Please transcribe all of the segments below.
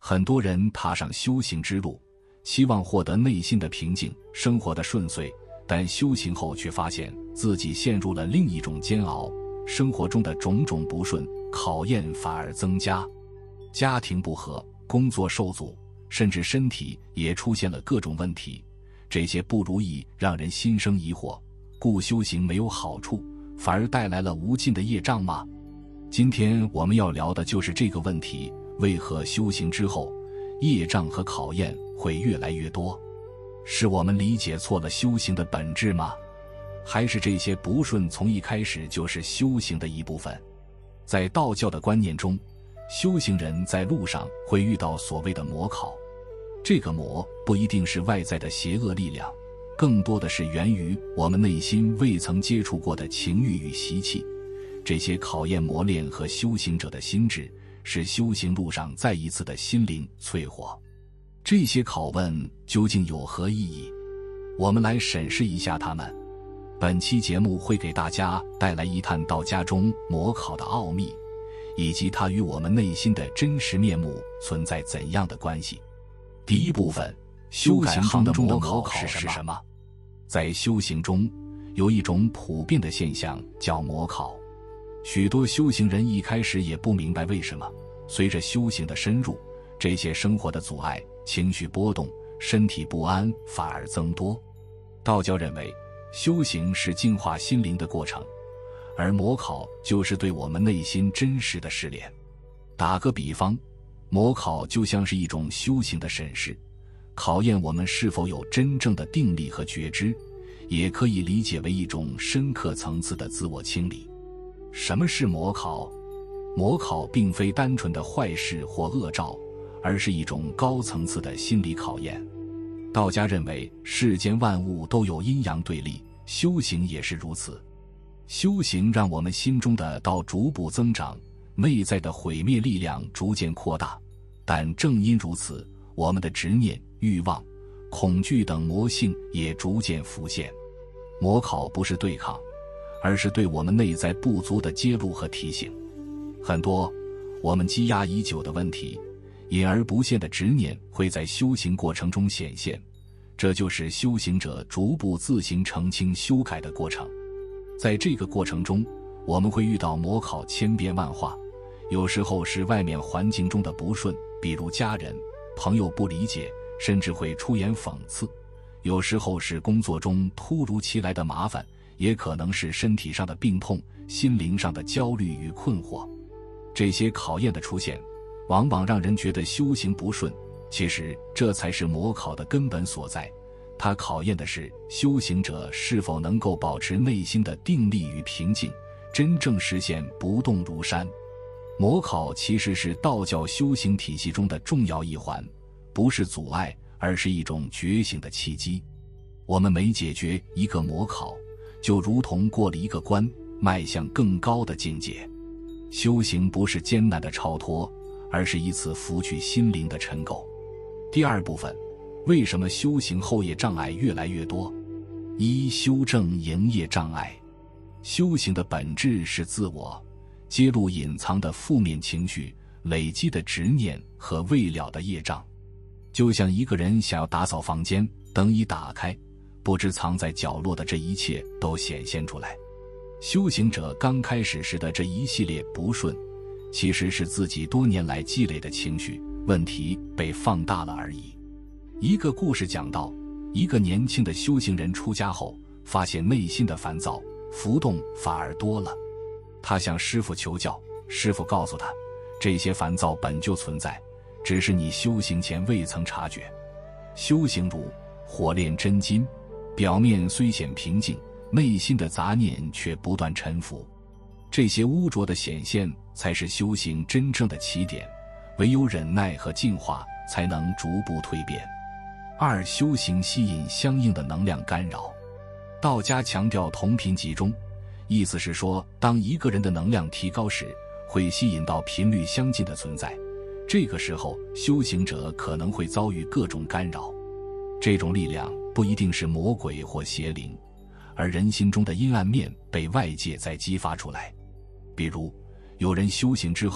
很多人踏上修行之路，希望获得内心的平静，生活的顺遂，但修行后却发现自己陷入了另一种煎熬，生活中的种种不顺、考验反而增加，家庭不和，工作受阻，甚至身体也出现了各种问题。这些不如意让人心生疑惑，故修行没有好处，反而带来了无尽的业障吗？今天我们要聊的就是这个问题，为何修行之后，业障和考验会越来越多？是我们理解错了修行的本质吗？还是这些不顺从一开始就是修行的一部分？在道教的观念中，修行人在路上会遇到所谓的魔考，这个魔不一定是外在的邪恶力量，更多的是源于我们内心未曾接触过的情欲与习气。这些考验磨练和修行者的心智，是修行路上再一次的心灵淬火。这些拷问究竟有何意义？我们来审视一下它们。本期节目会给大家带来一探道家中魔考的奥秘，以及它与我们内心的真实面目存在怎样的关系。第一部分，修行中的魔考是什么？在修行中，有一种普遍的现象叫魔考。许多修行人一开始也不明白为什么，随着修行的深入，这些生活的阻碍、情绪波动、身体不安反而增多。道教认为，修行是净化心灵的过程，而魔考就是对我们内心真实的试炼。打个比方，魔考就像是一种修行的审视，考验我们是否有真正的定力和觉知，也可以理解为一种深刻层次的自我清理。什么是魔考？魔考并非单纯的坏事或恶兆，而是一种高层次的心理考验。道家认为世间万物都有阴阳对立，修行也是如此。修行让我们心中的道逐步增长，内在的毁灭力量逐渐扩大，但正因如此，我们的执念、欲望、恐惧等魔性也逐渐浮现。魔考不是对抗，而是对我们内在不足的揭露和提醒。很多我们积压已久的问题，隐而不现的执念会在修行过程中显现，这就是修行者逐步自行澄清修改的过程。在这个过程中，我们会遇到魔考千变万化，有时候是外面环境中的不顺，比如家人、朋友不理解，甚至会出言讽刺；有时候是工作中突如其来的麻烦，也可能是身体上的病痛、心灵上的焦虑与困惑。这些考验的出现，往往让人觉得修行不顺，其实这才是魔考的根本所在。它考验的是修行者是否能够保持内心的定力与平静，真正实现不动如山。魔考其实是道教修行体系中的重要一环，不是阻碍，而是一种觉醒的契机。我们每解决一个魔考，就如同过了一个关，迈向更高的境界。修行不是艰难的超脱，而是一次拂去心灵的尘垢。第二部分，为什么修行后业障碍越来越多？一、修正营业障碍。修行的本质是自我，揭露隐藏的负面情绪、累积的执念和未了的业障。就像一个人想要打扫房间，灯一打开，不知藏在角落的这一切都显现出来。修行者刚开始时的这一系列不顺，其实是自己多年来积累的情绪问题被放大了而已。一个故事讲到，一个年轻的修行人出家后，发现内心的烦躁、浮动反而多了。他向师父求教，师父告诉他，这些烦躁本就存在，只是你修行前未曾察觉。修行如火炼真金，表面虽显平静，内心的杂念却不断沉浮。这些污浊的显现才是修行真正的起点，唯有忍耐和净化才能逐步蜕变。二、修行吸引相应的能量干扰。道家强调同频集中，意思是说，当一个人的能量提高时，会吸引到频率相近的存在，这个时候修行者可能会遭遇各种干扰。这种力量不一定是魔鬼或邪灵，而人心中的阴暗面被外界再激发出来。比如有人修行之后，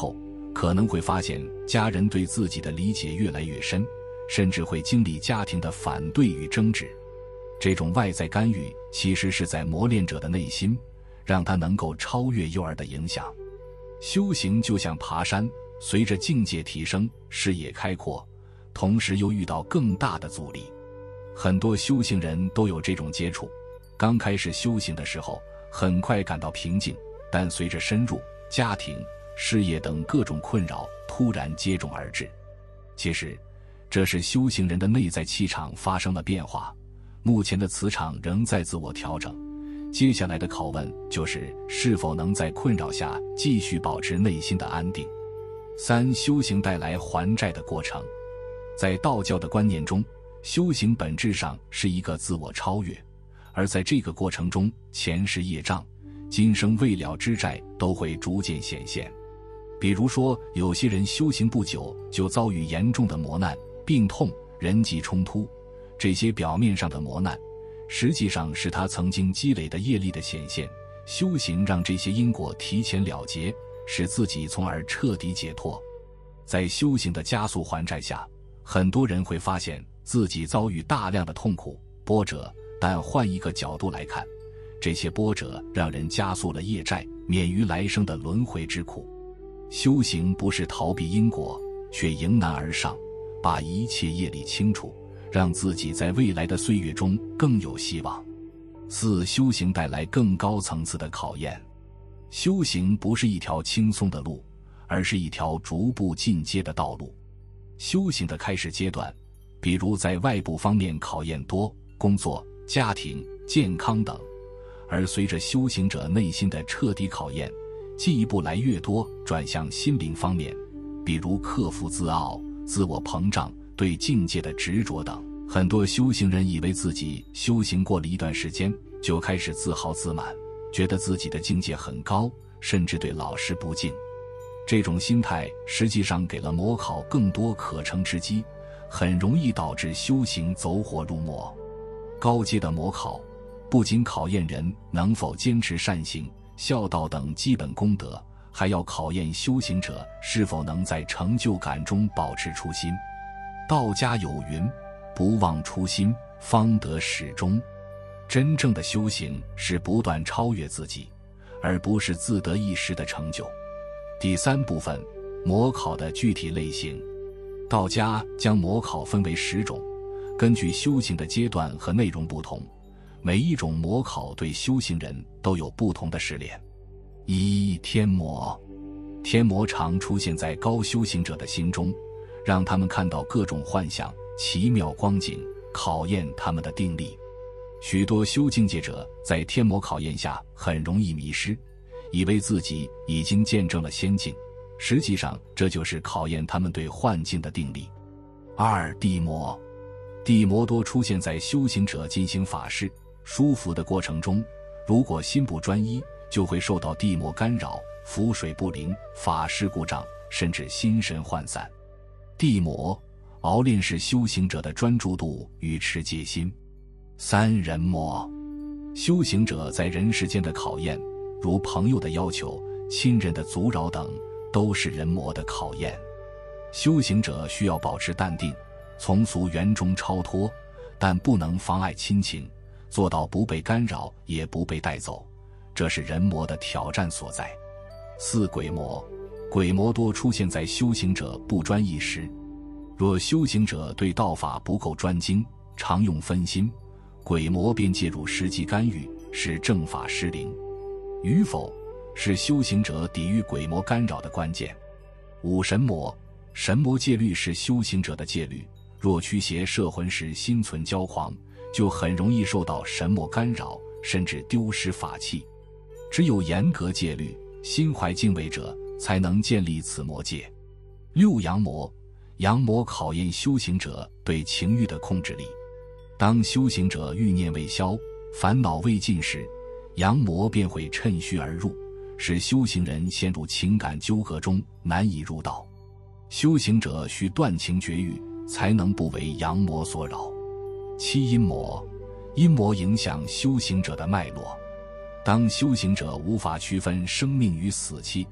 可能会发现家人对自己的理解越来越深，甚至会经历家庭的反对与争执。这种外在干预其实是在磨练者的内心，让他能够超越幼儿的影响。修行就像爬山，随着境界提升，视野开阔，同时又遇到更大的阻力。很多修行人都有这种接触，刚开始修行的时候，很快感到平静，但随着深入，家庭、事业等各种困扰突然接踵而至。其实，这是修行人的内在气场发生了变化，目前的磁场仍在自我调整。接下来的拷问就是是否能在困扰下继续保持内心的安定。3、修行带来还债的过程。在道教的观念中，修行本质上是一个自我超越，而在这个过程中，前世业障、今生未了之债都会逐渐显现。比如说，有些人修行不久就遭遇严重的磨难、病痛、人际冲突，这些表面上的磨难实际上是他曾经积累的业力的显现。修行让这些因果提前了结，使自己从而彻底解脱。在修行的加速还债下，很多人会发现自己遭遇大量的痛苦、波折，但换一个角度来看，这些波折让人加速了业债，免于来生的轮回之苦。修行不是逃避因果，却迎难而上，把一切业力清除，让自己在未来的岁月中更有希望。4、修行带来更高层次的考验。修行不是一条轻松的路，而是一条逐步进阶的道路。修行的开始阶段，比如在外部方面考验多，工作、家庭、健康等，而随着修行者内心的彻底考验，进一步来越多，转向心灵方面，比如克服自傲、自我膨胀、对境界的执着等。很多修行人以为自己修行过了一段时间，就开始自豪自满，觉得自己的境界很高，甚至对老师不敬。这种心态实际上给了魔考更多可乘之机，很容易导致修行走火入魔。高阶的魔考不仅考验人能否坚持善行、孝道等基本功德，还要考验修行者是否能在成就感中保持初心。道家有云：不忘初心，方得始终。真正的修行是不断超越自己，而不是自得一时的成就。第3部分，魔考的具体类型。道家将魔考分为10种，根据修行的阶段和内容不同，每一种魔考对修行人都有不同的试炼。1、天魔。天魔常出现在高修行者的心中，让他们看到各种幻象、奇妙光景，考验他们的定力。许多修境界者在天魔考验下很容易迷失，以为自己已经见证了仙境，实际上这就是考验他们对幻境的定力。2、地魔。地魔多出现在修行者进行法事、书符的过程中，如果心不专一，就会受到地魔干扰，符水不灵，法事故障，甚至心神涣散。地魔熬炼是修行者的专注度与持戒心。3、人魔。修行者在人世间的考验，如朋友的要求、亲人的阻扰等，都是人魔的考验。修行者需要保持淡定，从俗缘中超脱，但不能妨碍亲情，做到不被干扰也不被带走，这是人魔的挑战所在。4、鬼魔。鬼魔多出现在修行者不专一时，若修行者对道法不够专精，常用分心，鬼魔便介入实际干预，使正法失灵与否，是修行者抵御鬼魔干扰的关键。5、神魔。神魔戒律是修行者的戒律，若驱邪摄魂时心存骄狂，就很容易受到神魔干扰，甚至丢失法器。只有严格戒律，心怀敬畏者才能建立此魔戒。6、阳魔。阳魔考验修行者对情欲的控制力。当修行者欲念未消，烦恼未尽时，阳魔便会趁虚而入，使修行人陷入情感纠葛中，难以入道。修行者需断情绝欲，才能不为阳魔所扰。7、阴魔。阴魔影响修行者的脉络。当修行者无法区分生命与死期，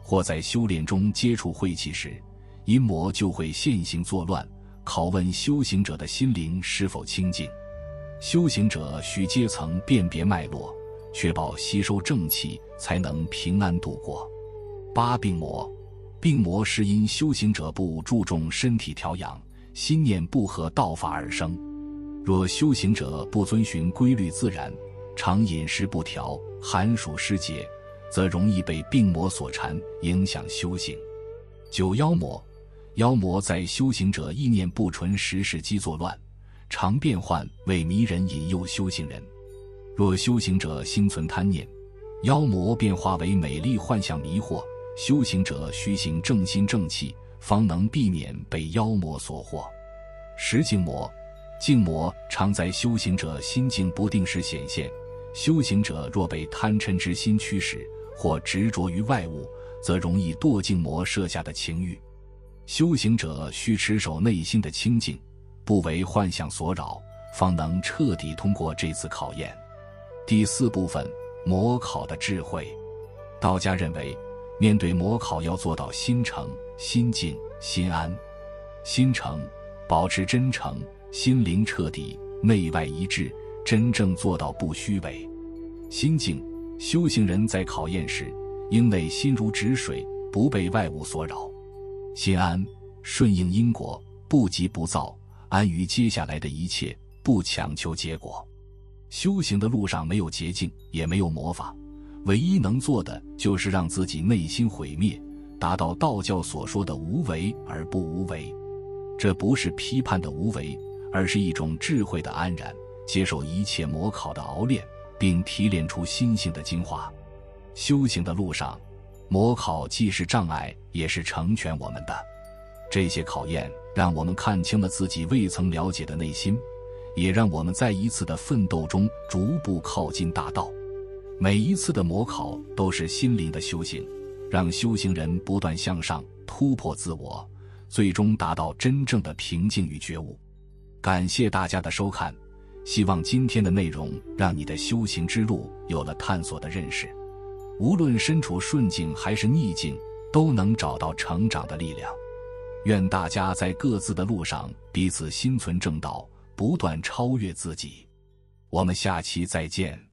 或在修炼中接触晦气时，阴魔就会现形作乱，拷问修行者的心灵是否清净。修行者需阶层辨别脉络，确保吸收正气，才能平安度过。八病魔，病魔是因修行者不注重身体调养，心念不合道法而生。若修行者不遵循规律自然，常饮食不调，寒暑失节，则容易被病魔所缠，影响修行。九妖魔，妖魔在修行者意念不纯时时机作乱，常变幻为迷人引诱修行人。若修行者心存贪念，妖魔变化为美丽幻象迷惑，修行者须行正心正气，方能避免被妖魔所惑。十境魔，境魔常在修行者心境不定时显现，修行者若被贪嗔之心驱使，或执着于外物，则容易堕境魔设下的情欲。修行者需持守内心的清净，不为幻象所扰，方能彻底通过这次考验。第四部分，魔考的智慧。道家认为，面对魔考要做到心诚、心静、心安。心诚，保持真诚，心灵彻底，内外一致，真正做到不虚伪。心静，修行人在考验时，应内心如止水，不被外物所扰。心安，顺应因果，不急不躁，安于接下来的一切，不强求结果。修行的路上没有捷径，也没有魔法，唯一能做的就是让自己内心毁灭，达到道教所说的无为而不无为。这不是批判的无为，而是一种智慧的安然，接受一切魔考的熬炼，并提炼出心性的精华。修行的路上，魔考既是障碍，也是成全我们的。这些考验让我们看清了自己未曾了解的内心，也让我们在一次的奋斗中逐步靠近大道。每一次的魔考都是心灵的修行，让修行人不断向上，突破自我，最终达到真正的平静与觉悟。感谢大家的收看，希望今天的内容让你的修行之路有了探索的认识。无论身处顺境还是逆境，都能找到成长的力量。愿大家在各自的路上彼此心存正道，不断超越自己。我们下期再见。